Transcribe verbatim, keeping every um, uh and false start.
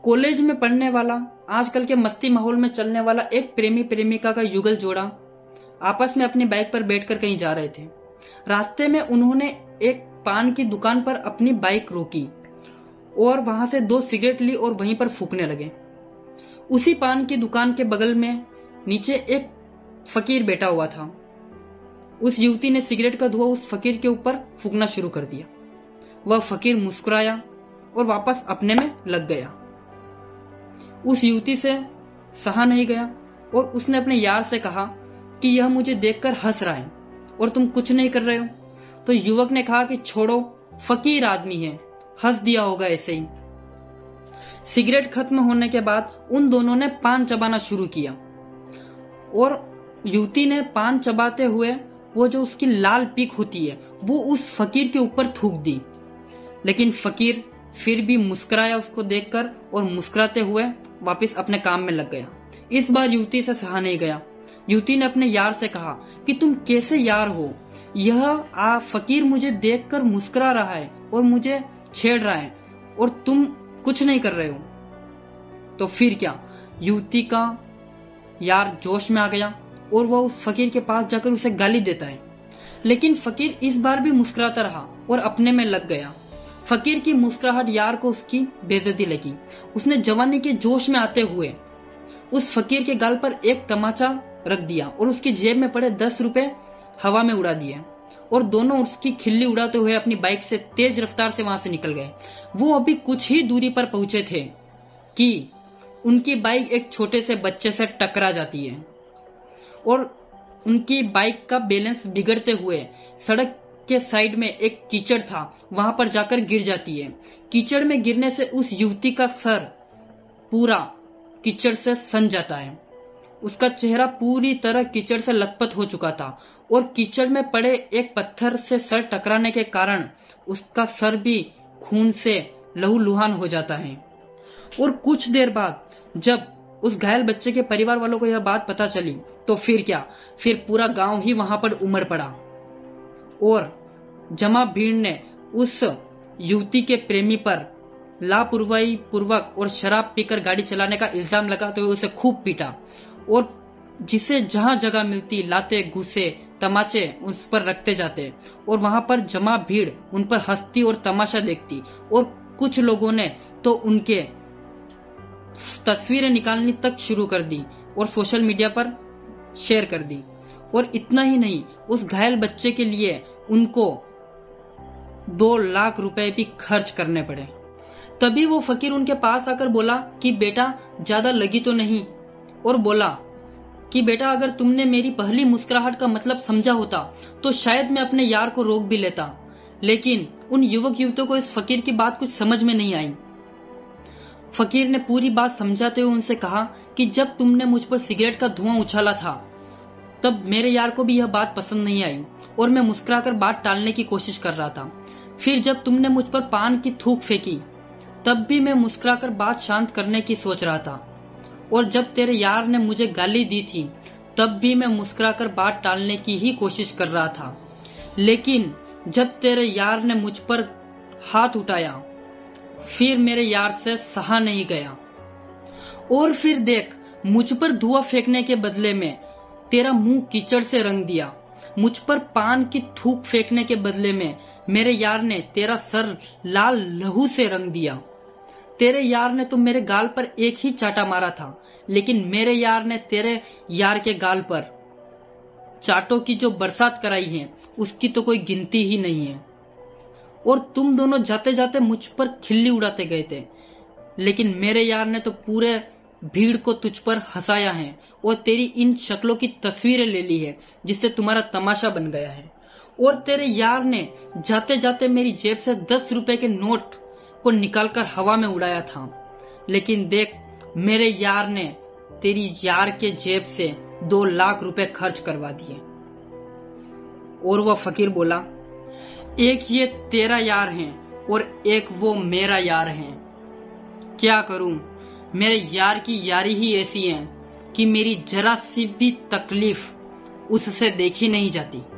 College में पढ़ने वाला, आजकल के मस्ती माहौल में चलने वाला एक प्रेमी प्रेमिका का युगल जोड़ा आपस में अपनी बाइक पर बैठकर कहीं जा रहे थे। रास्ते में उन्होंने एक पान की दुकान पर अपनी बाइक रोकी और वहां से दो सिगरेट ली और वहीं पर फूकने लगे। उसी पान की दुकान के बगल में नीचे एक फकीर बैठा हुआ था। उस युवती ने सिगरेट का धुआं उस फकीर के ऊपर फूकना शुरू कर दिया। वह फकीर मुस्कुराया और वापस अपने में लग गया। उस युवती से सहा नहीं गया और उसने अपने यार से कहा कि यह मुझे देखकर हंस रहा है और तुम कुछ नहीं कर रहे हो। तो युवक ने कहा कि छोड़ो, फकीर आदमी है, हंस दिया होगा ऐसे ही। सिगरेट खत्म होने के बाद उन दोनों ने पान चबाना शुरू किया और युवती ने पान चबाते हुए वो जो उसकी लाल पीक होती है वो उस फकीर के ऊपर थूक दी। लेकिन फकीर फिर भी मुस्कुराया उसको देखकर और मुस्कुराते हुए वापस अपने काम में लग गया। इस बार युवती से सहा नहीं गया। युवती ने अपने यार से कहा कि तुम कैसे यार हो, यह आ फकीर मुझे देखकर मुस्कुरा रहा है और मुझे छेड़ रहा है और तुम कुछ नहीं कर रहे हो। तो फिर क्या, युवती का यार जोश में आ गया और वह उस फकीर के पास जाकर उसे गाली देता है। लेकिन फकीर इस बार भी मुस्कुराता रहा और अपने में लग गया। फकीर की मुस्कुराहट यार को उसकी बेइज्जती लगी। उसने जवानी के जोश में आते हुए उस फकीर के गाल पर एक तमाचा रख दिया और उसकी जेब में पड़े दस रुपए हवा में उड़ा दिए और दोनों उसकी खिल्ली उड़ाते हुए अपनी बाइक से तेज रफ्तार से वहां से निकल गए। वो अभी कुछ ही दूरी पर पहुंचे थे कि उनकी बाइक एक छोटे से बच्चे से टकरा जाती है और उनकी बाइक का बैलेंस बिगड़ते हुए सड़क के साइड में एक कीचड़ था, वहां पर जाकर गिर जाती है। कीचड़ में गिरने से उस युवती का सर पूरा कीचड़ से सन जाता है। उसका चेहरा पूरी तरह कीचड़ से लथपथ हो चुका था और कीचड़ में पड़े एक पत्थर से सर टकराने के कारण उसका सर भी खून से लहूलुहान हो जाता है। और कुछ देर बाद जब उस घायल बच्चे के परिवार वालों को यह बात पता चली तो फिर क्या, फिर पूरा गांव ही वहां पर उमड़ पड़ा और जमा भीड़ ने उस युवती के प्रेमी पर लापरवाही पूर्वक और शराब पीकर गाड़ी चलाने का इल्जाम लगाते हुए उसे खूब पीटा और जिसे जहां जगह मिलती लाते घुसे तमाचे उस पर रखते जाते और वहां पर जमा भीड़ उन पर हंसती और तमाशा देखती और कुछ लोगों ने तो उनके तस्वीरें निकालनी तक शुरू कर दी और सोशल मीडिया पर शेयर कर दी। और इतना ही नहीं, उस घायल बच्चे के लिए उनको दो लाख रुपए भी खर्च करने पड़े। तभी वो फकीर उनके पास आकर बोला कि बेटा ज्यादा लगी तो नहीं, और बोला कि बेटा अगर तुमने मेरी पहली मुस्कुराहट का मतलब समझा होता तो शायद मैं अपने यार को रोक भी लेता। लेकिन उन युवक युवतियों को इस फकीर की बात कुछ समझ में नहीं आई। फकीर ने पूरी बात समझाते हुए उनसे कहा कि जब तुमने मुझ पर सिगरेट का धुआं उछाला था तब मेरे यार को भी यह बात पसंद नहीं आई और मैं मुस्कुराकर बात टालने की कोशिश कर रहा था। फिर जब तुमने मुझ पर पान की थूक फेंकी तब भी मैं मुस्कुराकर बात शांत करने की सोच रहा था और जब तेरे यार ने मुझे गाली दी थी तब भी मैं मुस्कुराकर बात टालने की ही कोशिश कर रहा था। लेकिन जब तेरे यार ने मुझ पर हाथ उठाया फिर मेरे यार से सहा नहीं गया और फिर देख, मुझ पर धुआं फेंकने के बदले में तेरा मुंह कीचड़ से रंग दिया। मुझ पर पान की थूक फेंकने के बदले में मेरे यार ने तेरा सर लाल लहू से रंग दिया। तेरे यार ने तो मेरे गाल पर एक ही चाटा मारा था, लेकिन मेरे यार ने तेरे यार के गाल पर चाटों की जो बरसात कराई है उसकी तो कोई गिनती ही नहीं है। और तुम दोनों जाते जाते मुझ पर खिल्ली उड़ाते गए थे, लेकिन मेरे यार ने तो पूरे भीड़ को तुझ पर हंसाया है और तेरी इन शक्लों की तस्वीरें ले ली है जिससे तुम्हारा तमाशा बन गया है। और तेरे यार ने जाते जाते मेरी जेब से दस रुपए के नोट को निकालकर हवा में उड़ाया था, लेकिन देख, मेरे यार ने तेरी यार के जेब से दो लाख रुपए खर्च करवा दिए। और वह फकीर बोला, एक ये तेरा यार है और एक वो मेरा यार है। क्या करूं, मेरे यार की यारी ही ऐसी है कि मेरी जरा सी भी तकलीफ उससे देखी नहीं जाती।